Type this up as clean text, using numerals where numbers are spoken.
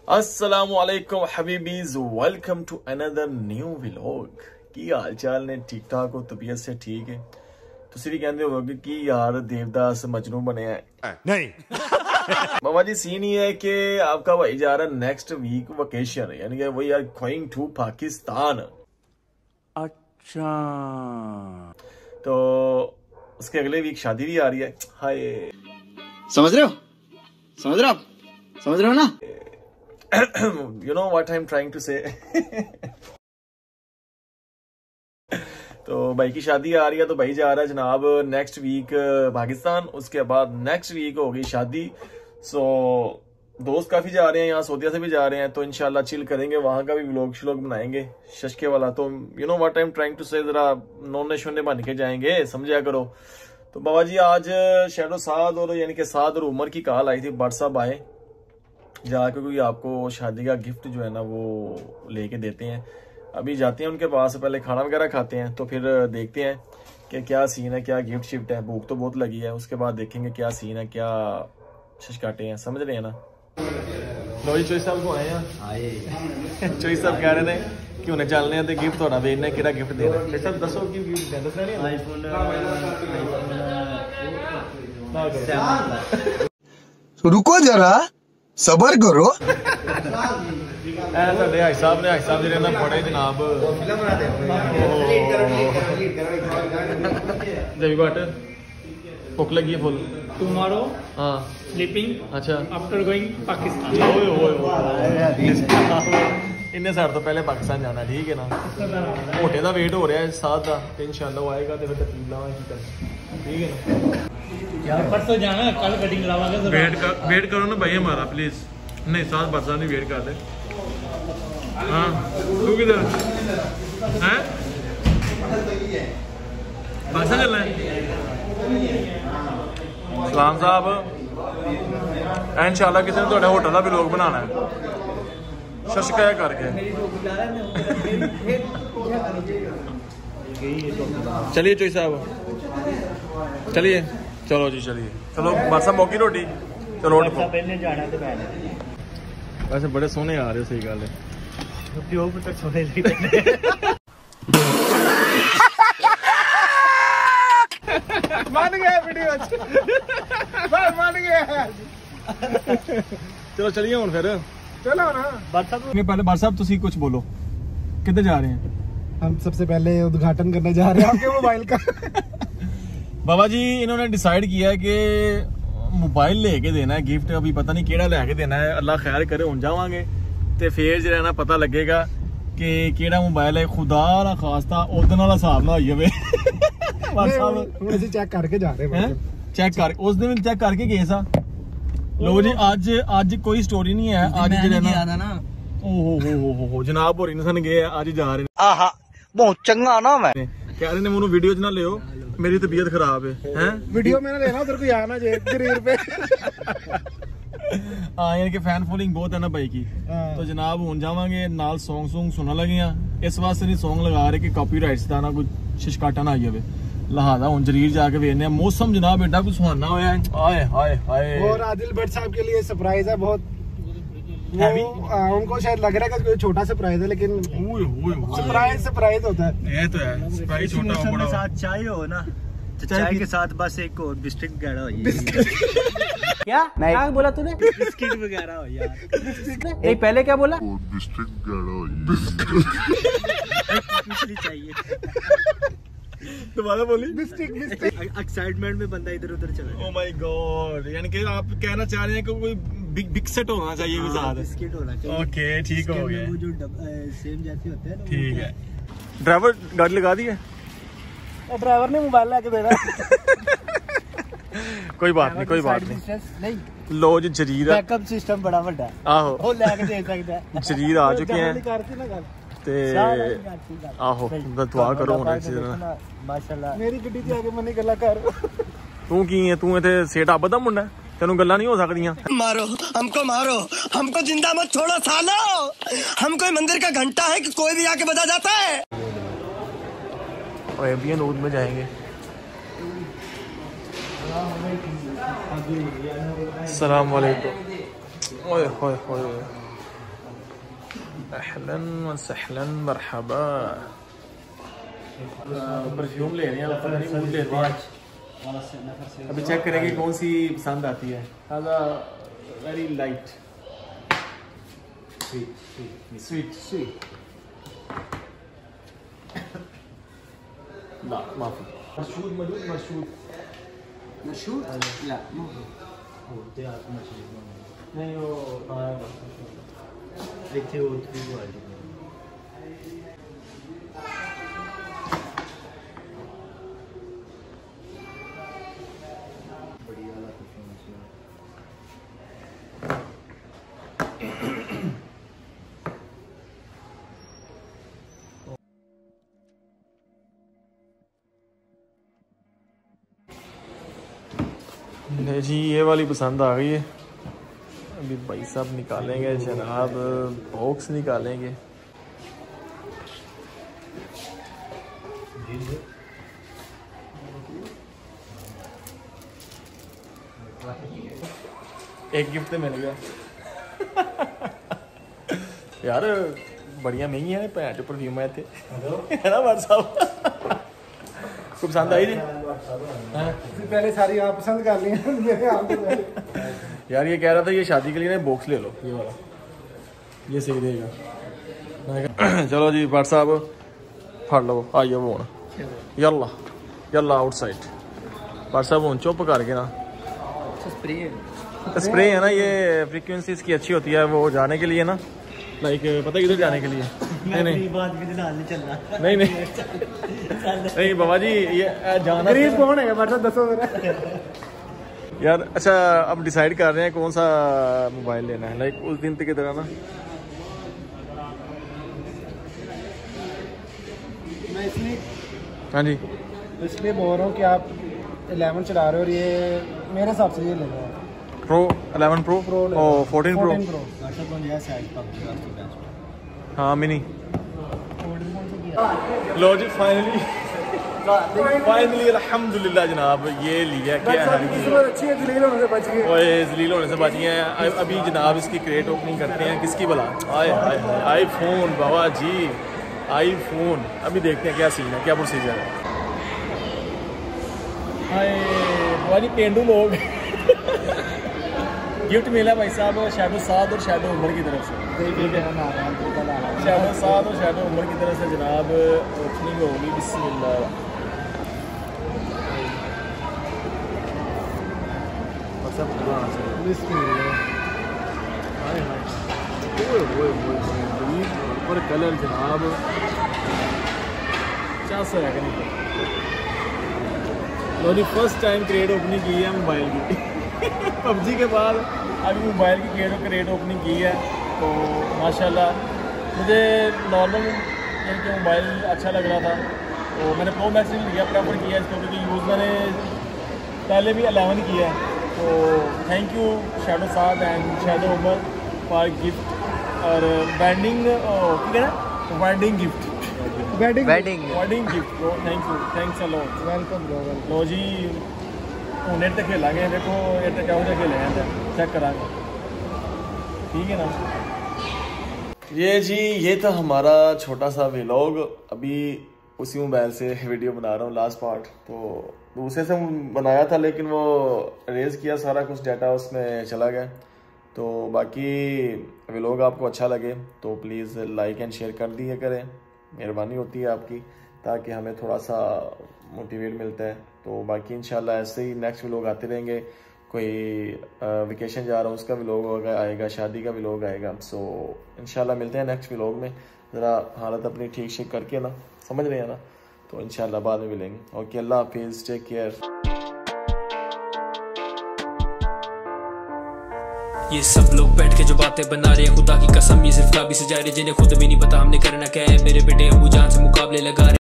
अस्सलामुअलैकुम हबीबीज, welcome to another new vlog. की हाल चाल ने? ठीक ठाक हो? तबीयत से ठीक है? तुसी भी कहते होगे कि यार देवदास मजनू बने हैं। नहीं बाबा जी, सीन ये है कि आपका भाई जा रहा है नेक्स्ट वीक वेकेशन, यानी कि वो यार गोइंग टू पाकिस्तान। अच्छा, तो उसके अगले वीक शादी भी आ रही है। हाय, समझ रहे हो? समझ रहे हो ना? you know what I'm trying to say। तो भाई की शादी आ रही है, तो भाई जा रहा है जनाब नेक्स्ट वीक पाकिस्तान। उसके बाद नेक्स्ट वीक होगी शादी। सो दोस्त काफी जा रहे हैं, यहाँ सऊदीया से भी जा रहे हैं, तो इंशाल्लाह चिल करेंगे, वहां का भी व्लॉग श्लॉग बनाएंगे शशके वाला। तो you know what I am trying to say, जरा नोने शोने बन के जाएंगे, समझा करो। तो बाबा जी आज शहरो साद और यानी कि साद और उमर की कॉल आई थी, बट साहब आए जाके कोई आपको शादी का गिफ्ट जो है ना वो लेके देते हैं। अभी जाते हैं उनके पास, पहले खाना वगैरह खाते हैं, तो फिर देखते हैं कि क्या सीन है, क्या गिफ्ट शिफ्ट है। भूख तो बहुत लगी है, उसके बाद देखेंगे क्या सीन है, क्या शशकाटे हैं, समझ रहे हैं ना। लो जी, चोई साहब को आए हैं। चोई साहब कह रहे थे कि उन्हें चलने हैं तो गिफ्ट थोड़ा भेजना है, किहड़ा गिफ्ट देना है। सब दसो की गिफ्ट है, दसना नहीं। आईफोन रुको जरा, सबर करो। भाई साहब ने ना पढ़े जनाब भुख लगी है फुल। टुमारो हाँ स्लीपिंग अच्छा आफ्टर गोइंग पाकिस्तान। इन्ने साल तो पहले पाकिस्तान जाना, ठीक है ना। मोटे का वेट हो रहा है साथ का, तो इंशाल्लाह वो आएगा तो फिर तकलीफ लावा, ठीक है ना। यार परसों जाना है, कल कटिंग लावांगे। वेट करो ना भाई हमारा प्लीज। नहीं साथ बरसा नहीं वेट कर दे। हाँ तू किधर है? बरसा चलना है। सलाम साहब, इंशाल्लाह किसी ने थोड़े होटल का भी लोग बनाना है शशका करके। चलिए चोई साहब, चलिए, चलो जी चलिए, चलो बरसा मौकी रोटी। चलो पहले जाना तो पहले वैसे बड़े सोने आ रहे हो, सही गल है। मान गया वीडियो, मान गया। चलो चलिए हुन फिर, चलो ना। पहले बार साहब तुसी कुछ बोलो, किधर जा रहे हैं? हम सबसे पहले उद्घाटन करने जा रहे हैं आपके मोबाइल का। बाबा जी इन्होंने डिसाइड किया कि मोबाइल लेके देना है गिफ्ट। अभी पता नहीं केड़ा लेके देना है, अल्लाह खैर करे हुन जावांगे ते फिर जो है ना पता लगेगा कि केड़ा मोबाइल है। खुदा ना खास्ता ओदन वाला हिसाब ना होइए वे। चेक करके जा रहे हैं, चेक कर उस दिन चेक करके गए सा। लो जी आज कोई स्टोरी नहीं है। आज ना ओहो जनाब होरी सन गए, आज जा रहे हैं। आहा बहुत चंगा ना। मैं कह रहे ने मैनू वीडियो च ना लियो, मेरी तबीयत खराब है। हैं वीडियो मैंने लेना उधर कोई आना जे जरीर पे। हाँ यानी कि फैन फॉलोइंग बहुत है ना भाई की। तो जनाब हुन जावांगे, नाल सॉन्ग सुनने लगे हैं। इस वास्ते नहीं सॉन्ग लगा रहे कि कॉपीराइट्स दा ना कोई शिशकाटा ना आई जावे, लिहाजा हुन जरीर जाके वेखने। मौसम जनाब एडा कुछ सुहाना होया है। हाय हाय हाय। और आदिल भट्ट साहब के लिए सरप्राइज है बहुत हैवी। उनको शायद लग रहा है कि कोई छोटा सरप्राइज है, लेकिन सरप्राइज होता है। ये तो है सरप्राइज, छोटा हो बड़ा। साथ चाय हो ना, तो चाय के साथ बस एक और बिस्किट वगैरह हो। क्या क्या बोला तूने? बिस्किट वगैरह हो यार। एक पहले क्या बोला? बिस्किट वगैरह पिछली चाहिए। दोबारा बोली। एक्साइटमेंट में बंदा इधर उधर चला। ओह माय गॉड, यानी कि आप कहना चाह रहे हैं कि कोई बिग सेट होना चाहिए साथ। बिस्किट होना चाहिए। ओके ठीक हो गया। वो जो सेम जैसे होते हैं ना, ठीक है। ड्राइवर गाड़ी लगा दी है? ड्राइवर ने मोबाइल लेके देना। कोई बात नहीं, कोई बात नहीं। लो जी जरीर बैकअप सिस्टम बड़ा बड़ा है। आहो वो लेके दे सकता है। जरीर आ चुके हैं ते आहो दुआ करो हुन इसी तरह। माशाल्लाह मेरी गड्डी च आके मनी गल्ला कर। तू की है? तू इथे सेठ अब्ब दा मुंडा, तेनू गल्ला नहीं हो सकदियां। मारो हमको जिंदा मत छोड़ो सालो। हम कोई मंदिर का घंटा है कि कोई भी आके बजा जाता है। और एबियन नूद में जाएंगे। अस्सलाम वालेकुम। ओए होए होए अहलन व सहलन मरहबा। परफ्यूम ले रहे हैं, पता नहीं मूड लेते हैं। अभी चेक करेंगे कौन सी पसंद आती है। वेरी लाइट स्वीट ला माफी मशहूद मौजूद मशहूद मशहूर ला नहीं वो देखते हो थ्री क्वालिटी बढ़िया वाला परफ्यूम जी ये वाली पसंद आ गई है। अभी भाई साहब निकालेंगे जनाब, बॉक्स निकालेंगे। एक गिफ्ट मिल गया यार, बढ़िया महंगी है पैंट परफ्यूम आए थे है ना भाई साहब। को पसंद आई थी पहले सारी आप पसंद कर ली मेरे आप यार। ये कह रहा था ये शादी के लिए ना बॉक्स ले लो, ये वाला ये सही रहेगा। चलो जी भाई साहब फड़ लो, आइए वो यल्ला यल्ला आउटसाइड। भाई साहब वो चुप करके ना, स्प्रे है ना, ये फ्रीक्वेंसी इसकी अच्छी होती है वो जाने के लिए ना, लाइक पता है किधर जाने के लिए। नहीं नहीं नहीं नहीं नहीं बाबा जी ये जाना गरीब कौन है बड़ा दसो यार। अच्छा अब डिसाइड कर रहे हैं कौन सा मोबाइल लेना है, लाइक उस दिन की तरह ना। मैं इसलिए हाँ जी बोल रहा हूँ कि आप 11 चला रहे हो और ये मेरे हिसाब से ये ले लो प्रो 11 प्रो और 14 प्रो। हाँ मिनी। लो जी फाइनली अल्हम्दुलिल्लाह जनाब ये लिया। क्या है अच्छी है, जलील होने से बच गए। ओए जलील होने से बच गए हैं। अभी जनाब इसकी क्रेट ओपनिंग करते हैं। किसकी भला? आईफोन बाबा जी, आईफोन। अभी देखते हैं क्या सीन है, क्या प्रोसीजर है। हाय बाबा जी पेंडू लोग गिफ्ट मिला भाई साहब शैडो साद और शैडो उमर की तरफ से। शैडो साद और शैडो उमर की तरफ से जनाब ओपनिंग होगी। बिस्मिल्लाह। और कलर जनाब क्या सर है नहीं। लोरी फर्स्ट टाइम क्रेट ओपनिंग की है मोबाइल की पबजी के बाद अभी मोबाइल की क्रेट ओपनिंग की है। तो माशाल्लाह मुझे नॉर्मल यानी कि मोबाइल अच्छा लग रहा था, तो मैंने प्रो मैक्स नहीं लिया, प्रेफर किया इसको, क्योंकि यूज़ मैंने पहले भी 11 किया है। तो thank you shadow Saad and shadow Umar for gift और wedding wedding gift wedding gift. Thank you, thanks a lot, welcome लो जी। हूँ इट खेलेंगे, देखो इट क्या खेले हैं चेक करा, ठीक है ना। ये जी ये था हमारा छोटा सा व्लॉग। अभी उसी मोबाइल से वीडियो बना रहा हूँ लास्ट पार्ट। तो दूसरे से बनाया था लेकिन वो अरेज किया, सारा कुछ डाटा उसमें चला गया। तो बाकी व्लॉग आपको अच्छा लगे तो प्लीज़ लाइक एंड शेयर कर दिया करें, मेहरबानी होती है आपकी, ताकि हमें थोड़ा सा मोटिवेट मिलता है। तो बाकी इंशाल्लाह ऐसे ही नेक्स्ट व्लॉग आते रहेंगे। कोई वेकेशन जा रहा हूँ उसका व्लॉग आएगा, शादी का व्लॉग आएगा। सो इंशाल्लाह मिलते हैं नेक्स्ट व्लॉग में। ज़रा हालत अपनी ठीक शेक करके ना, समझ रहे हैं ना, तो इंशाल्लाह बाद में मिलेंगे। ओके अल्लाह हाफिज़, टेक केयर। ये सब लोग बैठ के जो बातें बना रहे हैं, खुदा की कसम ये सिर्फ काबी से जा रहे, जिन्हें खुद भी नहीं पता हमने करना क्या है। मेरे बेटे अबू जान से मुकाबले लगा रहे।